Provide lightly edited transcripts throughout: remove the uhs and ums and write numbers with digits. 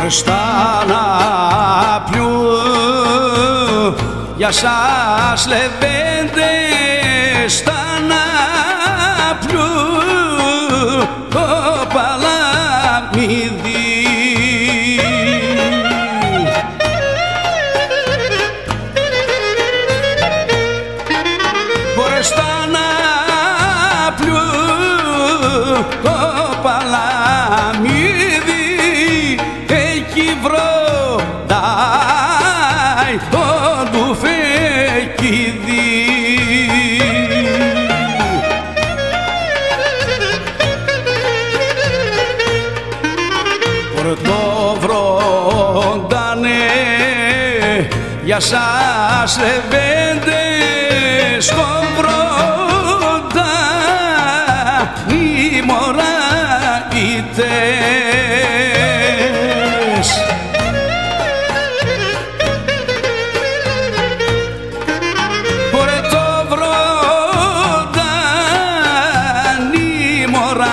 Στα να πιού για σας λεβέντες, στα να πιού το παλαμίδι. Στα να πιού το παλαμίδι, εκεί βροντάει το ντουφεκίδι. Το βροντάνε για σας λεβέντες, το βροντάνει μωραγίτες. Ωραία το βροντάνει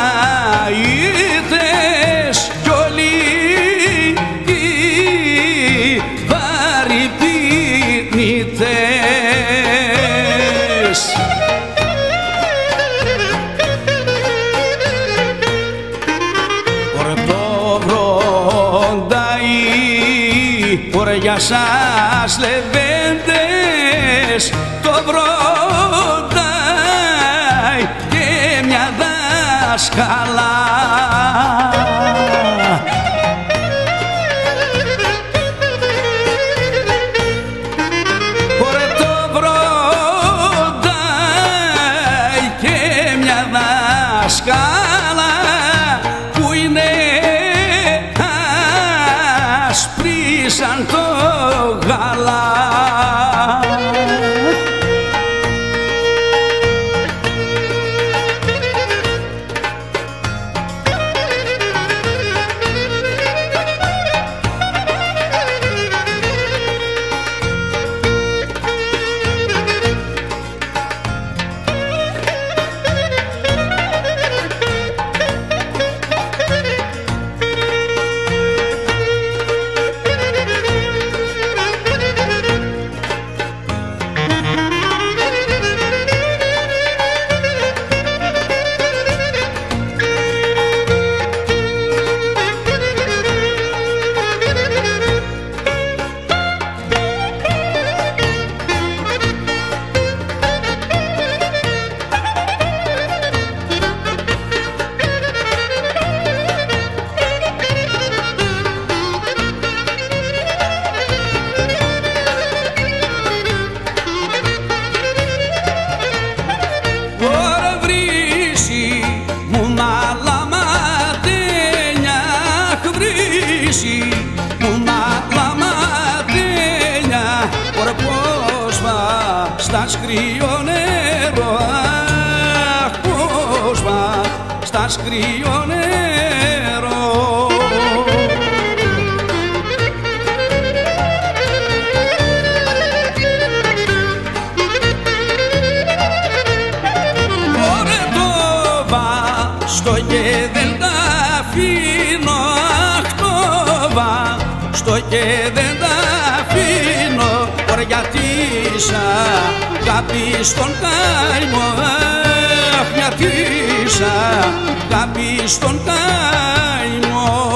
μωραγίτες κι όλοι οι βαρυπινίτες. Ωραία για σας λεβέντες, το βροντάει και μια δάσκαλα. Ωραία το βροντάει και μια δάσκαλα που είναι άσπρη σαν το γάλα. Στα σκρίο νερό, αχ, πώς βα, στα σκρίο νερό. Ωραία το βάστο και δεν τα αφήνω, αχ, το βάστο και δεν τα αφήνω. Ωραία γιατί σ' αγάπη στον καημό, αχ, γιατί σ' αγάπη στον καημό.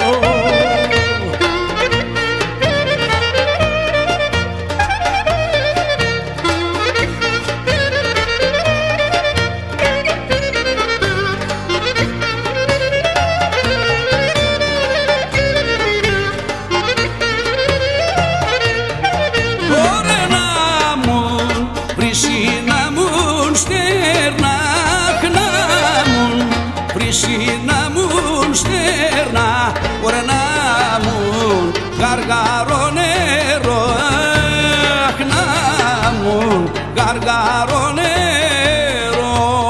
Να μουν στέρνα, ωραία να μουν γαργαρό νερό, αχ, να μουν γαργαρό νερό.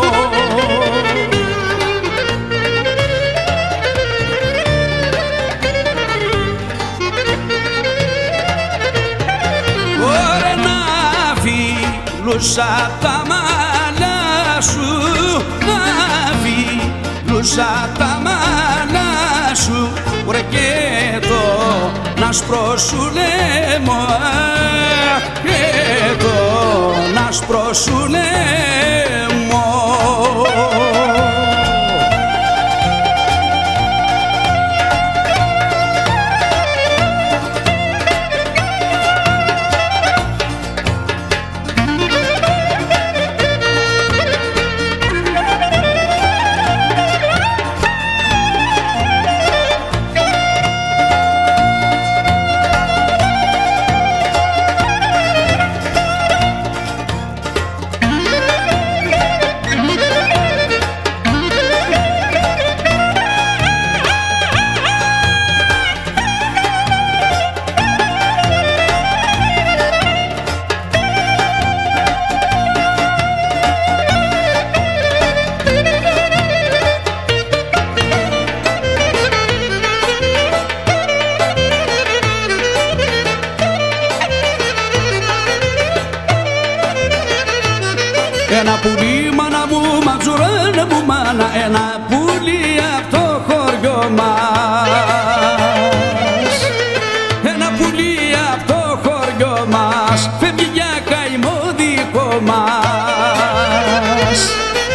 Ωραία να φιλούσα τα μαλλιά σου, να φιλούσα τα μαλλιά σου, ωραία και το άσπρο σου λαιμό και τον άσπρο σου λαιμό. Ένα πουλί μάνα μου, ματζουράνα μου μάνα, ένα πουλί απ' το χωριό μας. Ένα πουλί απ' το χωριό μας, φεύγει για καημό δικό μας.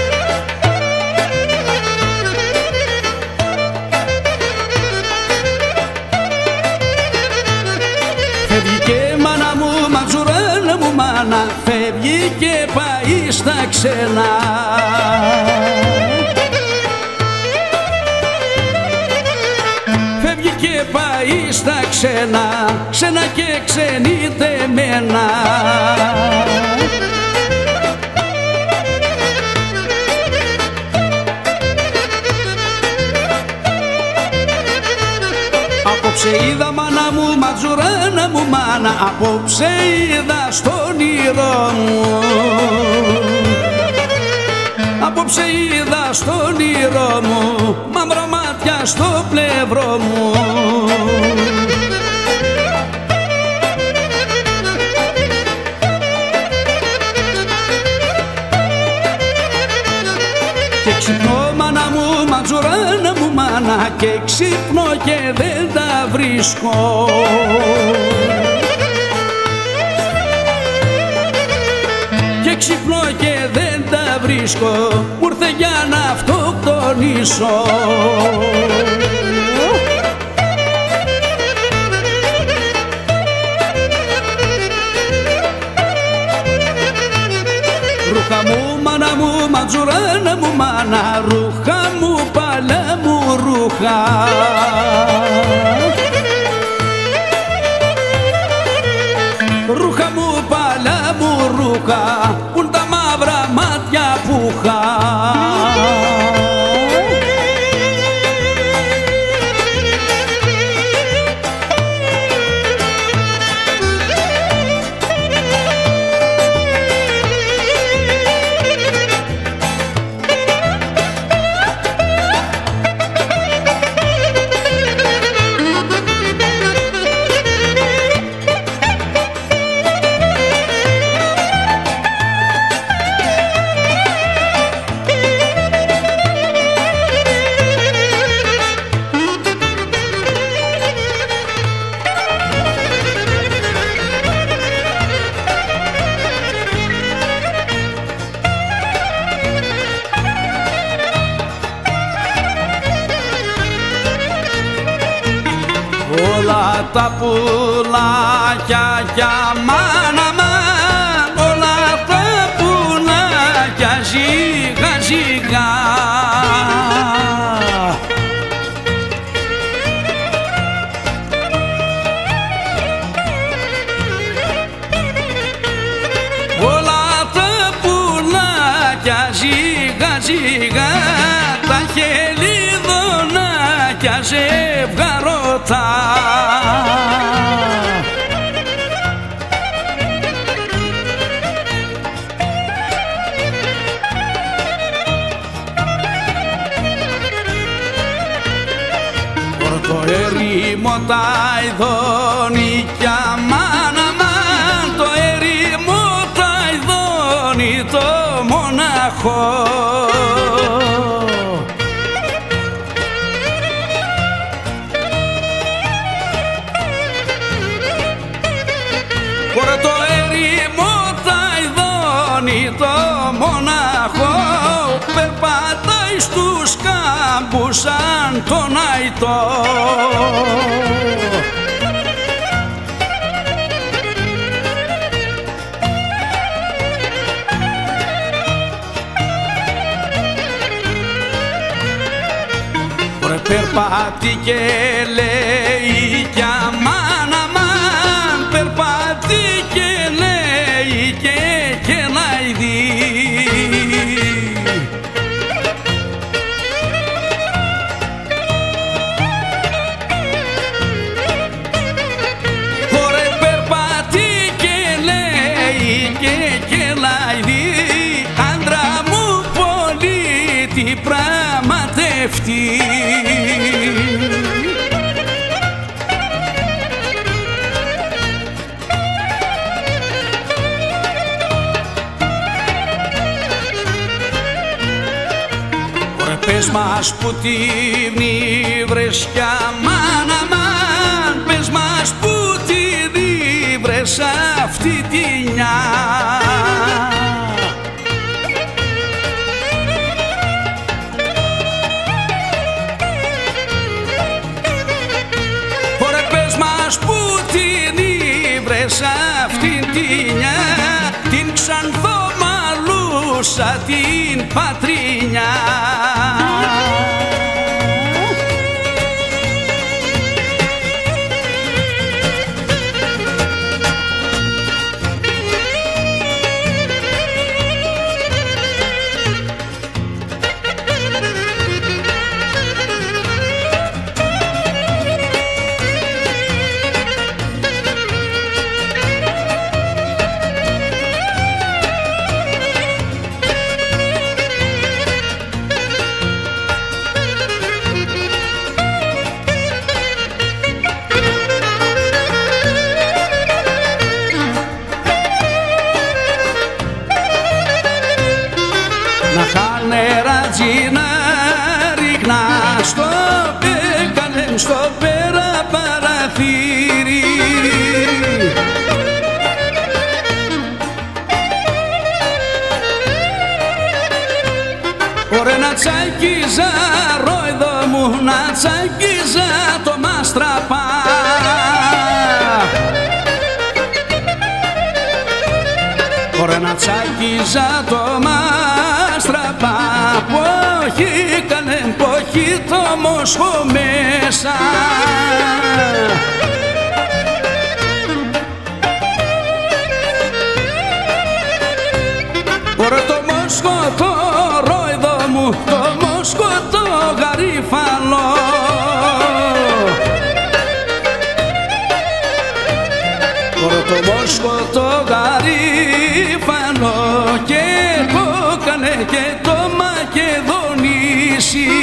Φεύγει και μάνα μου, ματζουράνα μου μάνα, φεύγει και πάει στα ξένα. Φεύγει και πάει στα ξένα, ξένα και ξενιτεμένα. Απόψε είδα μάνα μου, ματζουράνα μου μάνα, απόψε είδα στον όνειρο μου. Απόψε είδα στον όνειρο μου, μαύρα μάτια στο πλευρό μου. Και ξυπνώ μάνα μου, ματζουράνα μου μάνα, και ξυπνώ και δεν τα βρίσκω. Και ξυπνώ και δεν τα βρίσκω, μου ήρθε για να αυτοκτονήσω. Ρούχα μου μάνα μου, ματζουράνα μου μάνα, ρούχα μου παλιά μου ρούχα. Ρούχα μου παλιά μου ρούχα, πουν τα μαύρα μάτια που είχα. Όλα τα πουλάκια για μάνα μάν, όλα τα πουλάκια ζυγά ζυγά. Όλα τα πουλάκια ζυγά ζυγά, τα χελιδονάκια ζευγαρωτά. Το ερήμο τα ειδώνικια μάνα μάν, το ερήμο τα ειδώνει το μοναχό. περπατάει στους κάμπους σαν τον αϊτό. Περπάτηκε λέει κι αμάν αμάν, περπάτηκε λέει και λαϊδί. Ωραία περπάτηκε λέει και λαϊδί, άντρα μου πολίτη πραγματευτή. Πες μας που την ήβρες κι αμάν αμάν, πες μας που την ήβρες αυτή τη νιά. Ωραία πες μας που την ήβρες αυτή τη νιά, την ξανθομαλούσα την πατρινιά. Να χαλερατζί να ρίχνα στο πέκαλεμ στο πέρα παραθύρι. Ωραία να τσακίζα ρόιδο μου, να τσακίζα το μάστραπα. Ωραία να τσακίζα το μάστραπα, πόχι καλέμ, πόχι το μόσχο μέσα. Ωραία το μόσχο το ρόιδο μου, το μόσχο το γαρίφαλο. Ωραία το μόσχο το γαρίφαλο και το κανε και το μακεδονήσι.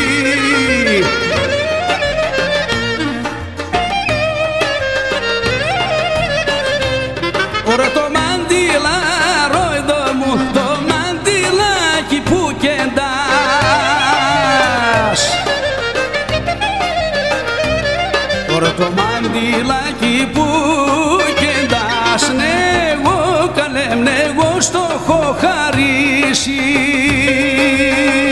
Ωραία το μαντήλα ρόιδο μου, το μαντήλάκι που κεντάς. Ωραία το μαντήλάκι που κεντάς, ναι εγώ καλέμ, ναι εγώ στο έχω χαρίσει.